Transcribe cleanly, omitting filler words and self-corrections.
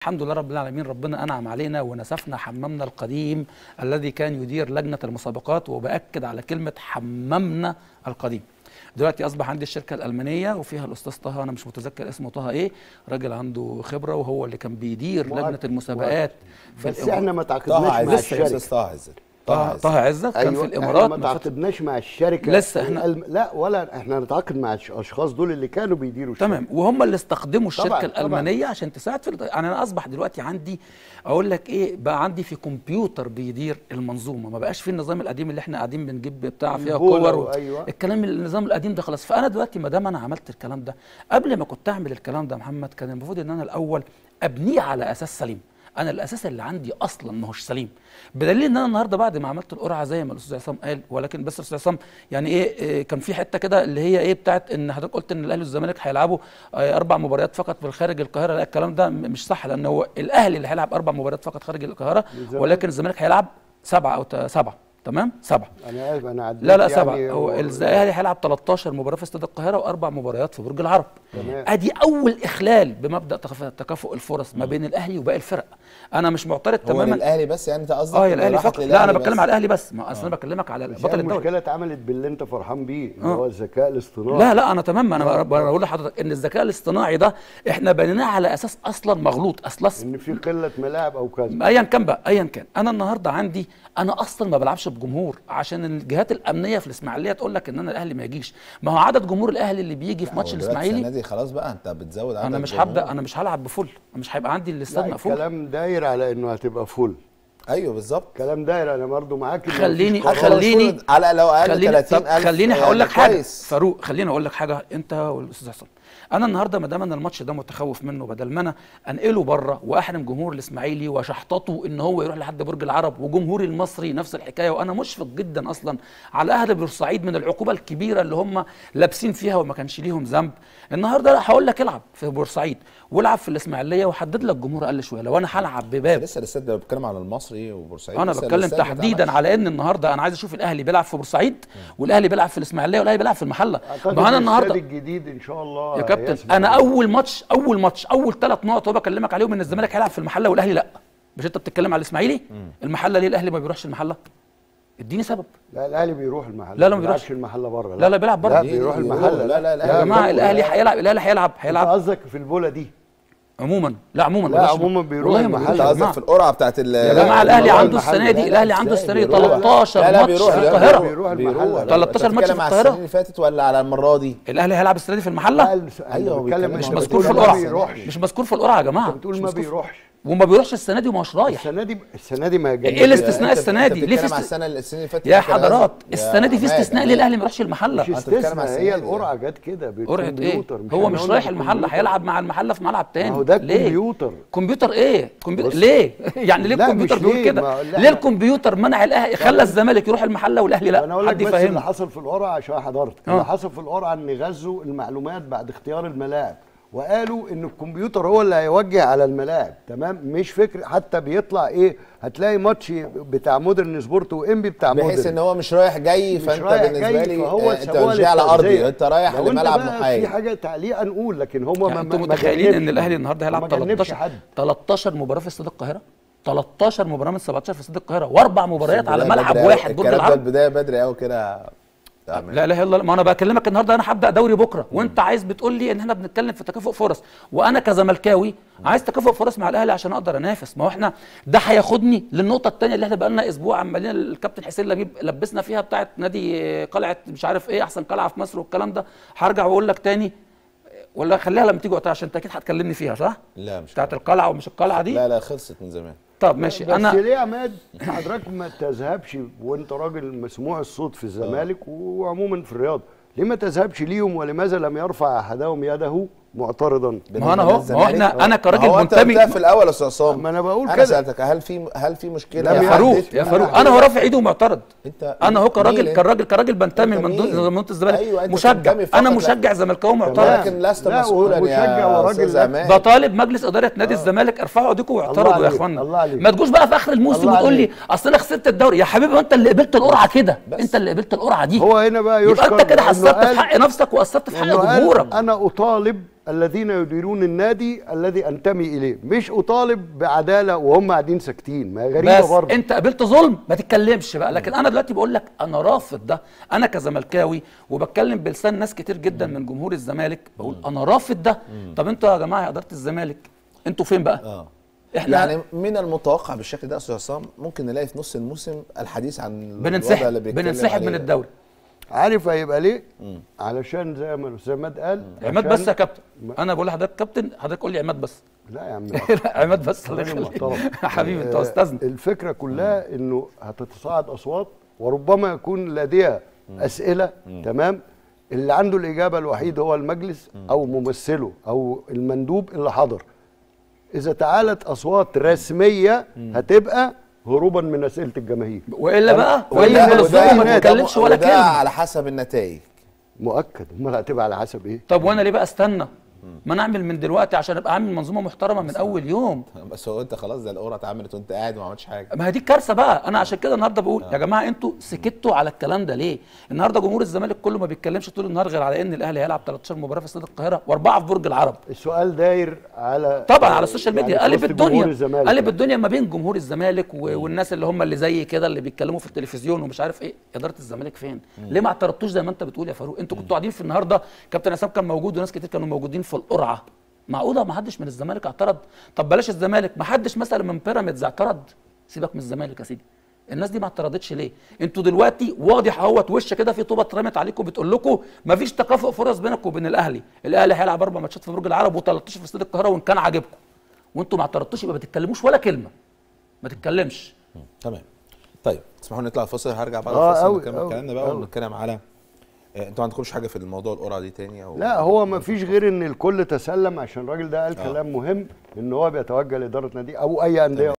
الحمد لله رب العالمين، ربنا أنعم علينا ونسفنا حممنا القديم الذي كان يدير لجنة المسابقات، وبأكد على كلمة حممنا القديم. دلوقتي أصبح عندي الشركة الألمانية وفيها الأستاذ طه، أنا مش متذكر اسمه طه إيه، راجل عنده خبرة وهو اللي كان بيدير لجنة المسابقات في بس احنا ما تعاقدناش مع الشركة. طه عزت كان في الامارات. ما تعاقدناش مع الشركه لسه احنا لا ولا احنا نتعاقد مع الاشخاص دول اللي كانوا بيديروا الشركه. تمام، وهم اللي استخدموا الشركه الالمانيه عشان تساعد في يعني انا اصبح دلوقتي عندي اقول لك ايه، بقى عندي في كمبيوتر بيدير المنظومه، ما بقاش في النظام القديم اللي احنا قاعدين بنجيب بتاع فيها كور أيوة. الكلام النظام القديم ده خلاص. فانا دلوقتي ما دام انا عملت الكلام ده، قبل ما كنت اعمل الكلام ده محمد كان المفروض ان انا الاول ابنيه على اساس سليم. انا الاساس اللي عندي اصلا ما هوش سليم، بدليل ان انا النهارده بعد ما عملت القرعه زي ما الاستاذ عصام قال، ولكن بس الاستاذ عصام يعني ايه كان في حته كده اللي هي ايه بتاعت ان حضرتك قلت ان الاهلي والزمالك هيلعبوا 4 مباريات فقط في خارج القاهره. لا الكلام ده مش صح، لان هو الاهلي اللي هيلعب 4 مباريات فقط خارج القاهره، ولكن الزمالك هيلعب 7 او 7. تمام 7. انا اسف انا عديت. لا 7 يعني هو الاهلي هيلعب 13 مباراه في استاد القاهره و4 مباريات في برج العرب. ادي اول اخلال بمبدا تكافؤ الفرص ما بين الاهلي وباقي الفرق. انا مش معترض تماما. هو الاهلي بس يعني انت قصدك الاهلي فقط؟ لا انا بتكلم على الاهلي بس، ما اصل انا بكلمك على بطل الدوري. المشكله اتعملت باللي انت فرحان بيه اللي هو الذكاء الاصطناعي. لا انا تمام، انا بقول لحضرتك ان الذكاء الاصطناعي ده احنا بنيناه على اساس اصلا مغلوط. اصلا ان في قله ملاعب او كذا ايا كان بقى ايا كان. انا النهارده عندي انا اصلا ما بلعبش بجمهور عشان الجهات الامنيه في الاسماعيليه تقول لك ان انا الاهلي ما يجيش. ما هو عدد جمهور الاهلي اللي بيجي في ماتش الاسماعيلي السنه دي خلاص بقى انت بتزود عدد. انا مش هبدا، انا مش هلعب بفل، مش هيبقى عندي الاستاد مقفول. الكلام داير على انه هتبقى فل. ايوه بالظبط كلام داير. انا برضه معاك. خليني على لو اقل 30,000 خليني هقول لك حاجه فاروق، خليني اقول لك حاجه انت والاستاذ حسن. انا النهارده ما دام انا الماتش ده متخوف منه، بدل ما انا انقله بره واحرم جمهور الاسماعيلي وشحططه ان هو يروح لحد برج العرب، وجمهوري المصري نفس الحكايه، وانا مشفق جدا اصلا على اهل بورسعيد من العقوبه الكبيره اللي هم لابسين فيها وما كانش ليهم ذنب. النهارده هقول لك العب في بورسعيد والعب في الاسماعيليه وحدد لك جمهور اقل شويه. لو انا هلعب بباب لسه الاستاد ده بتكلم على المصري وبورسعيد، انا بتكلم تحديدا على ان النهارده انا عايز اشوف الاهلي بيلعب في بورسعيد والاهلي بيلعب في الاسماعيليه والاهلي بيلعب في المحله. ما انا النهارده الجديد ان شاء الله يا كابتن انا اول ماتش اول 3 نقط هو بكلمك عليهم ان الزمالك هيلعب في المحله والاهلي لا. مش انت بتتكلم على الاسماعيلي؟ المحله ليه الاهلي ما بيروحش المحله؟ اديني سبب. لا الاهلي بيروح المحله. لا ما بيروحش المحله بره. لا بيلعب بره. لا بيروح المحله. لا يا جماعه الاهلي هيلعب انت قصدك في البوله دي عموما؟ لا عموما بيروح المحله. انت قصدك في القرعه بتاعت يا جماعه الاهلي عنده السنه دي 13 ماتش في القاهره. بيروح المحله 13 ماتش في القاهره. السنه اللي فاتت ولا على المره دي؟ الاهلي هيلعب السنه دي في المحله؟ ايوه مش مذكور في القرعه. مش مذكور في القرعه يا جماعه. انت بتقول ما بيروحش وما بيروحش السنه دي وما هوش رايح. السنه دي ما جاش. ايه الاستثناء السنه دي؟ ليه في السنه اللي فاتت يا حضرات السنه دي في استثناء ليه الاهلي ما يروحش المحله؟ مش استثناء، هي القرعه جت كده قرعه ايه؟ هو مش رايح المحله، هيلعب مع المحله في ملعب تاني. هو ده كمبيوتر. كمبيوتر ايه؟ ليه؟ يعني ليه الكمبيوتر بيقول كده؟ ليه الكمبيوتر منع الاهلي خلى الزمالك يروح المحله والاهلي لا؟ انا اقول لك بس اللي حصل في القرعه عشان حضرت. اللي حصل في القرعه ان غزوا المعلومات بعد اختيار الملاعب، وقالوا ان الكمبيوتر هو اللي هيوجه على الملاعب. تمام، مش فكر حتى بيطلع ايه، هتلاقي ماتش بتاع مودرن سبورت وانبي بتاع مودرن، بحيث ان هو مش رايح جاي. فانت بالنسبه لي فهو انت مش جاي على ارضي، انت رايح لملعب محايد. في حاجه تعليقا نقول، لكن هم يعني انتوا متخيلين ان الاهلي النهارده هيلعب 13 مباراه في استاد القاهره؟ 13 مباراه من 17 في استاد القاهره و4 مباريات على ملعب واحد برج العرب. البدايه بدري قوي كده. لا اله الا الله. ما انا بكلمك النهارده انا هبدا دوري بكره وانت عايز بتقول لي ان احنا بنتكلم في تكافؤ فرص، وانا كزملكاوي عايز تكافؤ فرص مع الاهلي عشان اقدر انافس. ما هو احنا ده هياخدني للنقطه الثانيه اللي احنا بقى لنا اسبوع عمالين الكابتن حسين لبيب لبسنا فيها بتاعه نادي قلعه مش عارف ايه احسن قلعه في مصر والكلام ده. هرجع واقول لك تاني ولا خليها لما تيجي وقتها عشان انت اكيد هتكلمني فيها صح؟ لا مش بتاعه القلعه ومش القلعه دي. لا خلصت من زمان. طب ماشي. بس ليه يا عماد حضرتك ما تذهبش وانت راجل مسموع الصوت في الزمالك وعموما في الرياضه، ليه ما تذهبش ليهم؟ ولماذا لم يرفع احدهم يده معترضا؟ ما انا اهو انا كراجل منتمي في الاول يا استاذ عصام. ما انا بقول كده. انا سالتك هل في مشكله يا فاروق انا هو رافع ايده ومعترض. انا اهو كراجل بنتمي من منطقه الزمالك. أيوة مشجع، انا مشجع زملكاوي معترض. لكن لست مسؤولا يا وراجل بطالب مجلس اداره نادي الزمالك ارفعوا ايديكم واعترضوا يا اخوانا. ما تجوش بقى في اخر الموسم وتقول لي اصل انا خسرت الدوري. يا حبيبي انت اللي قبلت القرعه كده، انت اللي قبلت القرعه دي. هو هنا بقى يبقى انت كده حسرت في حق نفسك وقصرت في حق جمهورك. انا اطالب الذين يديرون النادي الذي انتمي اليه، مش اطالب بعداله وهم قاعدين ساكتين. ما هي غريبه بس برضه. انت قابلت ظلم ما تتكلمش بقى. لكن انا دلوقتي بقول لك انا رافض ده، انا كزملكاوي وبتكلم بلسان ناس كتير جدا من جمهور الزمالك، بقول انا رافض ده. طب انتوا يا جماعه يا اداره الزمالك انتوا فين بقى؟ احنا يعني من المتوقع بالشكل ده يا استاذ عصام ممكن نلاقي في نص الموسم الحديث عن الوضع اللي بننسحب من الدوري. عارف هيبقى ليه؟ علشان زي ما الاستاذ عماد قال، عماد بس يا كابتن. انا بقول لحضرتك كابتن، حضرتك قول لي عماد بس. لا يا عم لا عماد بس، الله يخليك حبيبي انت استاذنا. الفكره كلها انه هتتصاعد اصوات وربما يكون لديها اسئله، تمام، اللي عنده الاجابه الوحيد هو المجلس او ممثله او المندوب اللي حضر. اذا تعالت اصوات رسميه هتبقى هروبا من اسئله الجماهير، والا بقى ما تتكلمش ولا كلمه. على حسب النتائج مؤكد. امال هتبقى على حسب ايه؟ طب وانا ليه بقى استنى؟ ما نعمل من دلوقتي عشان ابقى عامل منظومه محترمه من اول يوم. بس هو انت خلاص ده القرعه اتعملت وانت قاعد وما عملتش حاجه. ما هي دي الكارثه بقى. انا عشان كده النهارده بقول يا جماعه انتوا سكتوا على الكلام ده ليه؟ النهارده جمهور الزمالك كله ما بيتكلمش طول النهار غير على ان الاهلي هيلعب 13 مباراه في استاد القاهره و4 في برج العرب. السؤال داير على طبعا على السوشيال ميديا، يعني قلب الدنيا، قلب يعني. الدنيا ما بين جمهور الزمالك والناس اللي هم اللي زي كده اللي بيتكلموا في التلفزيون ومش عارف ايه. اداره الزمالك فين؟ ليه ما اعترضتوش زي ما انت بتقول يا فاروق؟ انتوا كنتوا قاعدين في النهارده، كابتن عصام كان موجود وناس كتير كانوا موجودين في القرعه. معقوله ما حدش من الزمالك اعترض؟ طب بلاش الزمالك، ما حدش مثلا من بيراميدز اعترض؟ سيبك من الزمالك يا سيدي. الناس دي ما اعترضتش ليه؟ انتوا دلوقتي واضح اهوت وش كده في طوبه اترمت عليكم بتقول لكم ما فيش تكافؤ فرص بينك وبين الاهلي، الاهلي هيلعب 4 ماتشات في برج العرب و13 في استاد القاهره وان كان عاجبكم. وانتوا ما اعترضتوش، يبقى ما تتكلموش ولا كلمه. ما تتكلمش. تمام. طيب تسمحوا لي نطلع الفاصل، هرجع بعد الفاصل نكمل كلامنا بقى ونتكلم على انتوا ما عندكمش حاجه في الموضوع القرعه دي تاني أو لا هو ما فيش غير ان الكل تسلم عشان الراجل ده قال كلام مهم ان هو بيتوجه لاداره نادي او اي انديه